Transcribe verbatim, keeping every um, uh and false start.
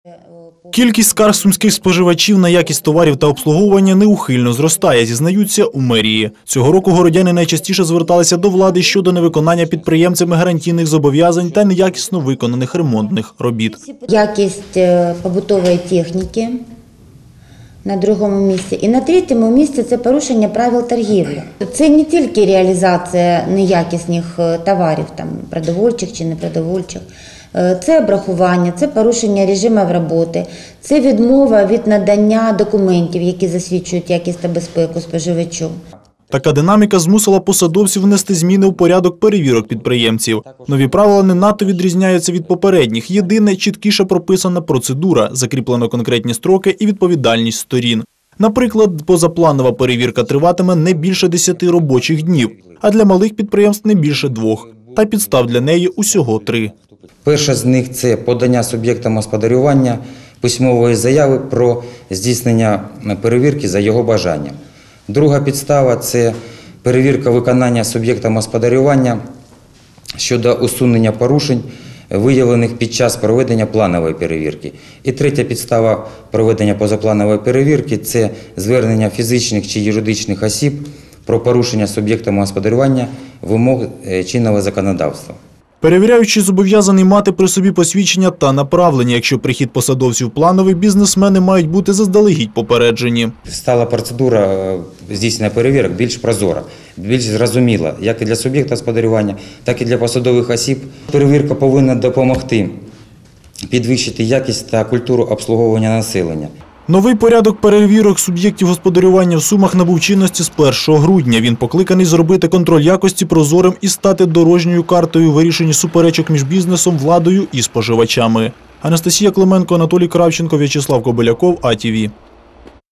Кількість скарг сумських споживачів на якість товарів та обслуговування неухильно зростає, зізнаються у мерії. Цього року городяни найчастіше зверталися до влади щодо невиконання підприємцями гарантійних зобов'язань та неякісно виконаних ремонтних робіт. Якість побутової техніки на другому місці. І на третьому місці – це порушення правил торгівлі. Це не тільки реалізація неякісних товарів, там, продовольчих чи непродовольчих. Це обрахування, це порушення режимів роботи, це відмова від надання документів, які засвідчують якість та безпеку споживачу. Така динаміка змусила посадовців внести зміни у порядок перевірок підприємців. Нові правила не надто відрізняються від попередніх. Єдине – чіткіше прописана процедура, закріплено конкретні строки і відповідальність сторін. Наприклад, позапланова перевірка триватиме не більше десяти робочих днів, а для малих підприємств не більше двох. Та підстав для неї усього три. Перша з них – це подання суб'єктам господарювання письмової заяви про здійснення перевірки за його бажанням. Друга підстава – це перевірка виконання суб'єктам господарювання щодо усунення порушень, виявлених під час проведення планової перевірки. І третя підстава проведення позапланової перевірки – це звернення фізичних чи юридичних осіб про порушення суб'єктами господарювання вимог чинного законодавства. Перевіряючий зобов'язаний мати при собі посвідчення та направлення. Якщо прихід посадовців плановий, бізнесмени мають бути заздалегідь попереджені. Стала процедура здійснення перевірок більш прозора, більш зрозуміла, як і для суб'єкта господарювання, так і для посадових осіб. Перевірка повинна допомогти підвищити якість та культуру обслуговування населення. Новий порядок перевірок суб'єктів господарювання в Сумах набув чинності з першого грудня. Він покликаний зробити контроль якості прозорим і стати дорожньою картою у вирішенні суперечок між бізнесом, владою і споживачами. Анастасія Клименко, Анатолій Кравченко, В'ячеслав Кобиляков, А Ті Ві.